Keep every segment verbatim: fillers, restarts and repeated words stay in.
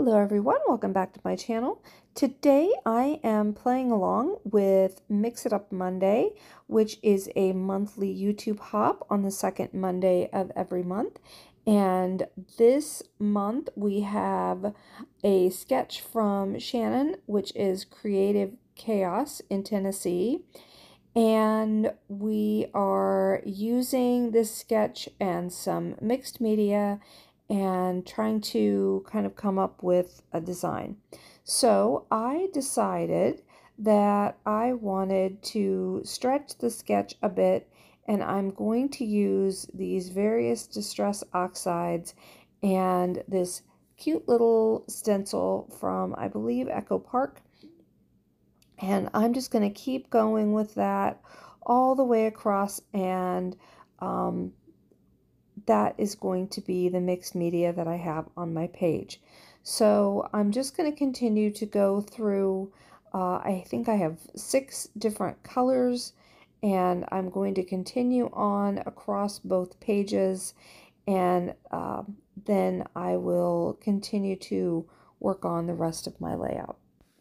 Hello everyone, welcome back to my channel. Today I am playing along with Mix It Up Monday, which is a monthly YouTube hop on the second Monday of every month. And this month we have a sketch from Shannon, which is Creative Chaos in Tennessee. And we are using this sketch and some mixed media and trying to kind of come up with a design. So I decided that I wanted to stretch the sketch a bit, and I'm going to use these various distress oxides and this cute little stencil from, I believe, Echo Park. And I'm just going to keep going with that all the way across, and um, that is going to be the mixed media that I have on my page. So I'm just going to continue to go through, uh, I think I have six different colors, and I'm going to continue on across both pages, and uh, then I will continue to work on the rest of my layout.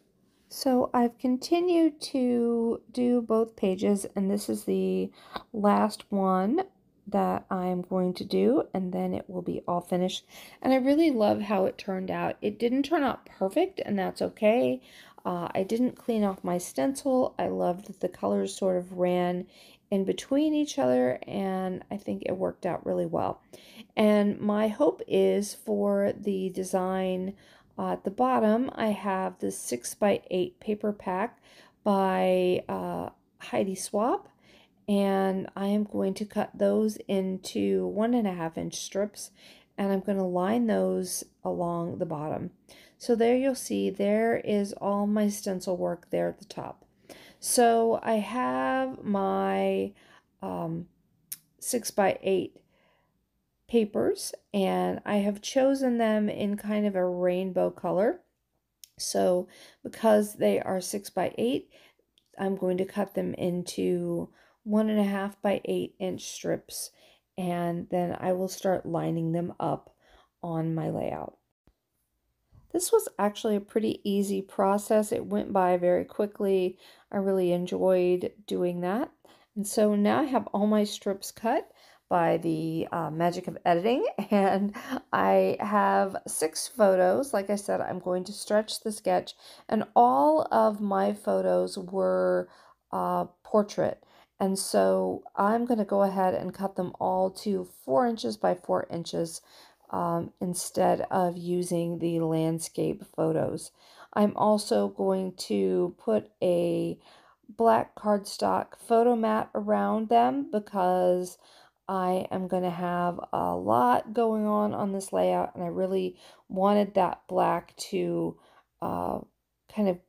So I've continued to do both pages, and this is the last one that I'm going to do, and then it will be all finished. And I really love how it turned out. It didn't turn out perfect, and that's okay. Uh, I didn't clean off my stencil. I loved that the colors sort of ran in between each other, and I think it worked out really well. And my hope is for the design Uh, at the bottom, I have this six by eight paper pack by uh, Heidi Swap, and I am going to cut those into one and a half inch strips, and I'm going to line those along the bottom. So there you'll see there is all my stencil work there at the top. So I have my um, six by eight papers, and I have chosen them in kind of a rainbow color. So because they are six by eight, I'm going to cut them into one and a half by eight inch strips, and then I will start lining them up on my layout. This was actually a pretty easy process. It went by very quickly. I really enjoyed doing that. And so now I have all my strips cut by the uh, magic of editing, and I have six photos. Like I said, I'm going to stretch the sketch, and all of my photos were uh, portrait, and so I'm going to go ahead and cut them all to four inches by four inches um, instead of using the landscape photos. I'm also going to put a black cardstock photo mat around them because I am going to have a lot going on on this layout, and I really wanted that black to uh, kind of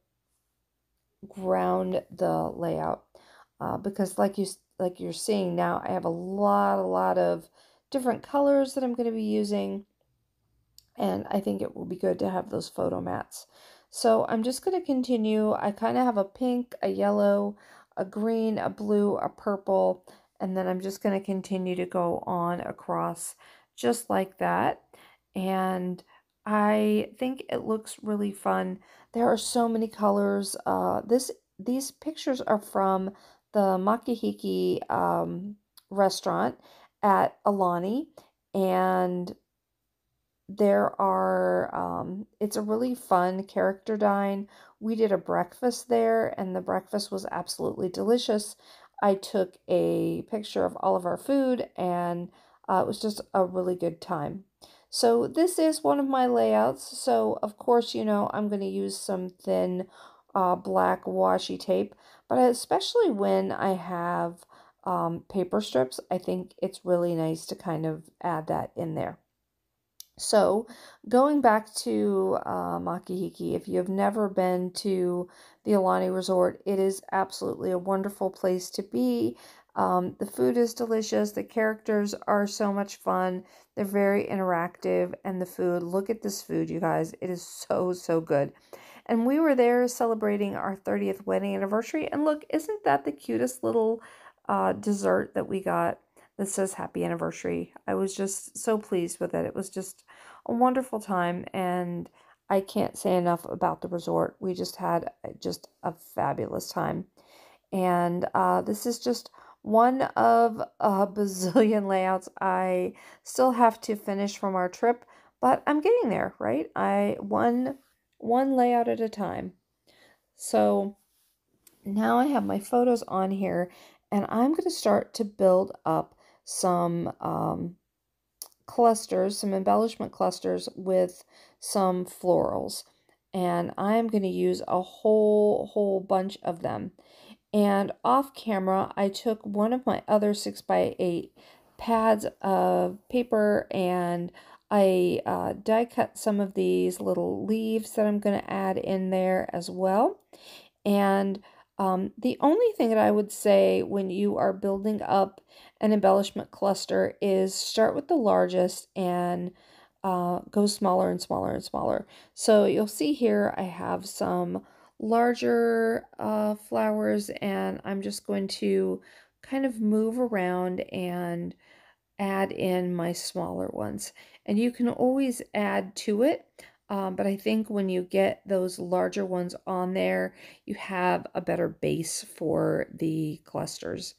ground the layout uh, because like you like you're seeing now, I have a lot a lot of different colors that I'm going to be using, and I think it will be good to have those photo mats. So I'm just going to continue. I kind of have a pink, a yellow, a green, a blue, a purple, and then I'm just going to continue to go on across just like that. And I think it looks really fun. There are so many colors. Uh, this These pictures are from the Makihiki um, restaurant at Alani, and there are, um, it's a really fun character dine. We did a breakfast there, and the breakfast was absolutely delicious. I took a picture of all of our food, and uh, it was just a really good time. So this is one of my layouts. So of course, you know, I'm going to use some thin uh, black washi tape, but especially when I have um, paper strips, I think it's really nice to kind of add that in there. So going back to uh, Makihiki, if you have never been to the Alani Resort, it is absolutely a wonderful place to be. Um, the food is delicious. The characters are so much fun. They're very interactive. And the food, look at this food, you guys. It is so, so good. And we were there celebrating our thirtieth wedding anniversary. And look, isn't that the cutest little uh, dessert that we got that says happy anniversary? I was just so pleased with it. It was just a wonderful time, and I can't say enough about the resort. We just had just a fabulous time. And uh, this is just one of a bazillion layouts I still have to finish from our trip, but I'm getting there, right? I one one layout at a time. So now I have my photos on here, and I'm going to start to build up some um, clusters, some embellishment clusters with some florals. And I'm going to use a whole, whole bunch of them. And off camera, I took one of my other six by eight pads of paper and I uh, die cut some of these little leaves that I'm going to add in there as well. And um, the only thing that I would say when you are building up an embellishment cluster is start with the largest and uh, go smaller and smaller and smaller. So you'll see here I have some larger uh, flowers, and I'm just going to kind of move around and add in my smaller ones. And you can always add to it, um, but I think when you get those larger ones on there, you have a better base for the clusters.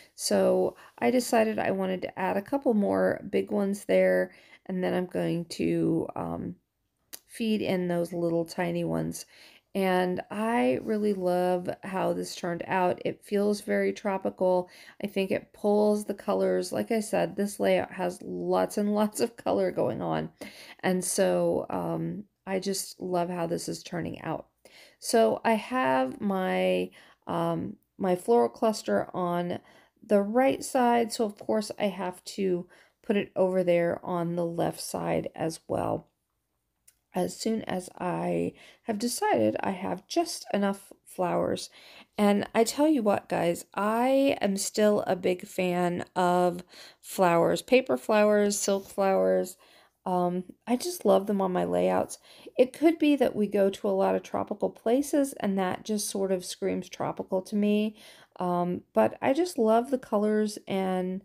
So I decided I wanted to add a couple more big ones there, and then I'm going to um, feed in those little tiny ones. And I really love how this turned out. It feels very tropical. I think it pulls the colors. Like I said, this layout has lots and lots of color going on. And so um, I just love how this is turning out. So I have my, um, my floral cluster on the right side. So of course I have to put it over there on the left side as well, as soon as I have decided I have just enough flowers. And I tell you what, guys, I am still a big fan of flowers, paper flowers, silk flowers. Um, I just love them on my layouts. It could be that we go to a lot of tropical places and that just sort of screams tropical to me. Um, but I just love the colors, and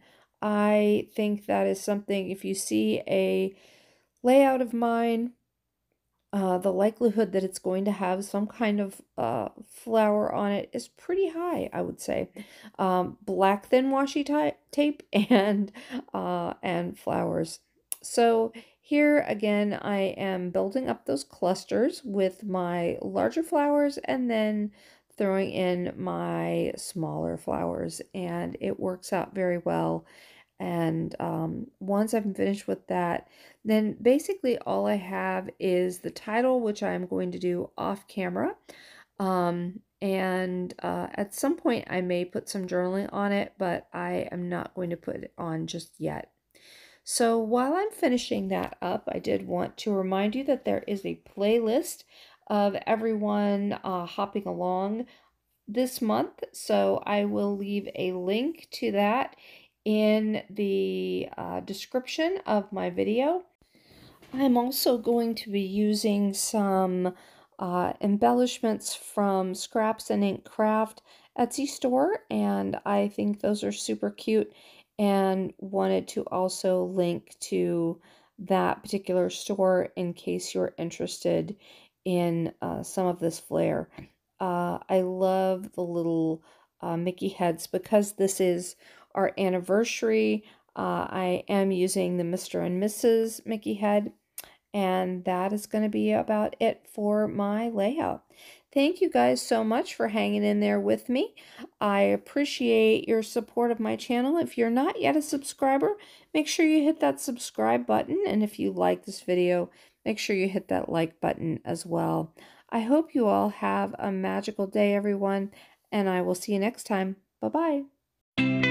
I think that is something, if you see a layout of mine, uh, the likelihood that it's going to have some kind of uh, flower on it is pretty high, I would say. Um, black thin washi tape and uh, and flowers. So here again, I am building up those clusters with my larger flowers and then throwing in my smaller flowers, and it works out very well. And um, once I'm finished with that, then basically all I have is the title, which I'm going to do off camera. Um, and uh, at some point I may put some journaling on it, but I am not going to put it on just yet. So while I'm finishing that up, I did want to remind you that there is a playlist of everyone uh, hopping along this month. So I will leave a link to that in the uh, description of my video. I'm also going to be using some uh, embellishments from Scraps and Ink Craft Etsy store, and I think those are super cute, and wanted to also link to that particular store in case you're interested in uh, some of this flair. Uh, I love the little uh, Mickey heads because this is our anniversary. Uh, I am using the Mister and Missus Mickey head, and that is going to be about it for my layout. Thank you guys so much for hanging in there with me. I appreciate your support of my channel. If you're not yet a subscriber, make sure you hit that subscribe button. And if you like this video, make sure you hit that like button as well. I hope you all have a magical day, everyone, and I will see you next time. Bye-bye.